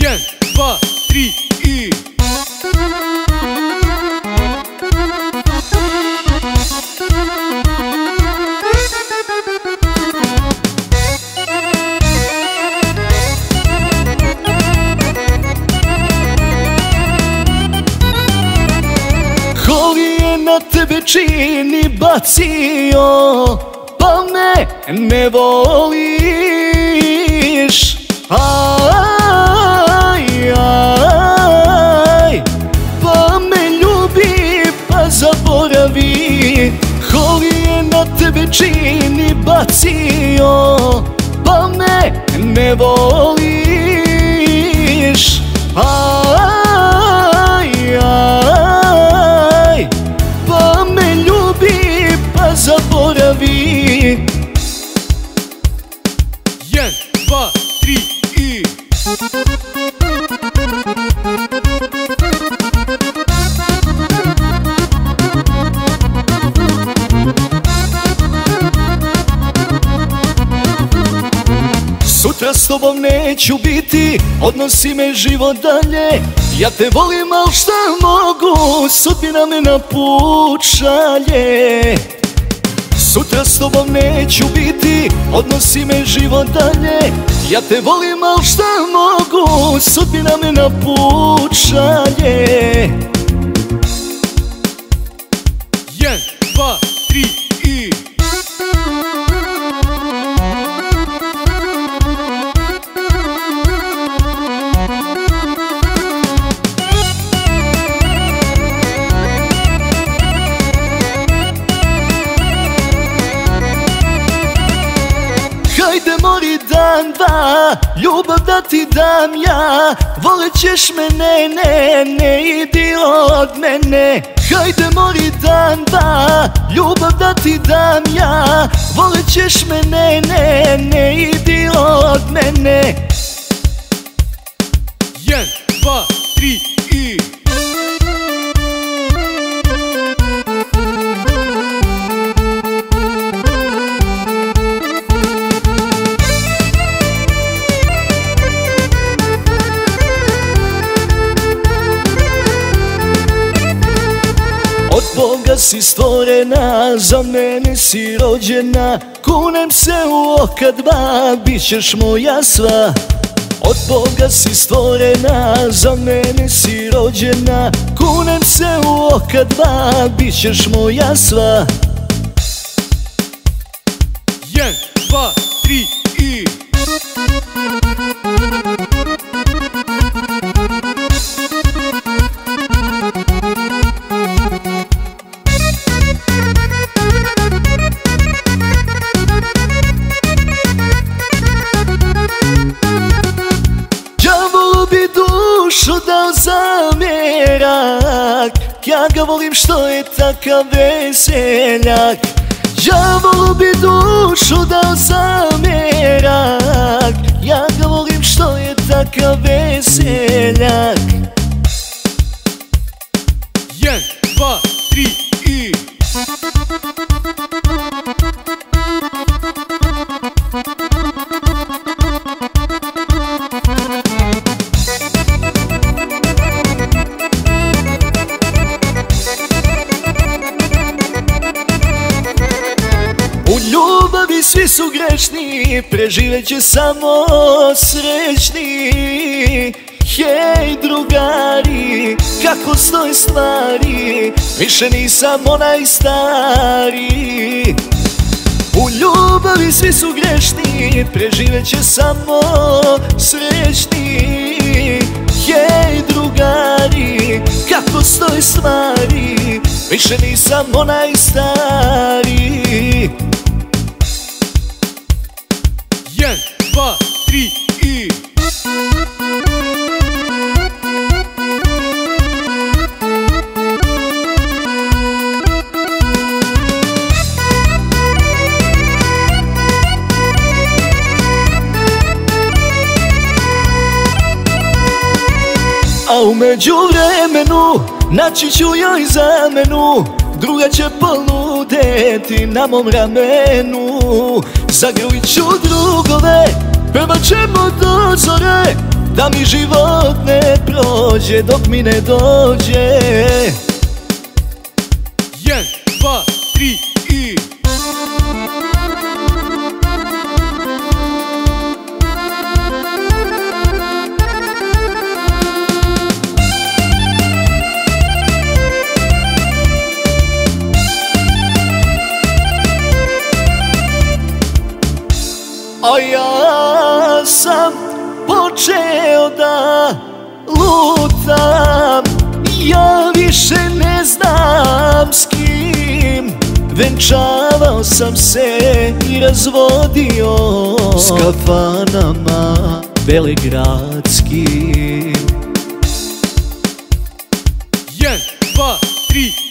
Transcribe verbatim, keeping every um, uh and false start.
Jedan, dva, tri i... Ko li je na tebe čini bacio, pa me ne voliš? Aj, aj, pa me ljubi, pa zaboravi. Ko li je na tebe čini bacio, pa me ne voliš? Aj, aj, pa me ljubi, pa zaboravi. Jedan, dva, tri i... Sutra s tobom neću biti, odnosi me život dalje. Ja te volim, al šta mogu, sudbina me na put šalje. Sutra s tobom neću biti, odnosi me život dalje. Ja te volim, al šta mogu, sudbina me na put šalje. Jedan, dva, tri i... Hajde mori dan, dva, ljubav da ti dam ja. Volit ćeš me, ne, ne, ne idi od mene. Hajde mori dan, dva, ljubav da ti dam ja. Volit ćeš me, ne, ne, ne idi od mene. Jedan, dva, tri i... Od Boga si stvorena, za mene si rođena. Kunem se u oka dva, bit ćeš moja sva. Od Boga si stvorena, za mene si rođena. Kunem se u oka dva, bit ćeš moja sva. Jedan, dva, tri i... Đavolu bi dušu dao za mjerak, ja ga volim što je takav veseljak. Đavolu bi dušu dao za mjerak, ja ga volim što je takav veseljak. Jedan, dva, tri i... U ljubavi svi su grešni, preživet će samo srećni. Hej drugari, kako stoje stvari, više nisam onaj stari. U ljubavi svi su grešni, preživet će samo srećni. Hej drugari, kako stoje stvari, više nisam onaj stari. Jedan, dva, tri i... A u međuvremenu naći ću joj zamenu. Druga će poludeti na mom ramenu. Zagrlit ću drugove, pevat ćemo do zore. da mi život ne prođe dok mi ne dođe. Jedan, dva, tri i... A ja sam počeo da lutam, ja više ne znam s kim. Venčavao sam se i razvodio s kafanama belegradskim. Jedan, dva, tri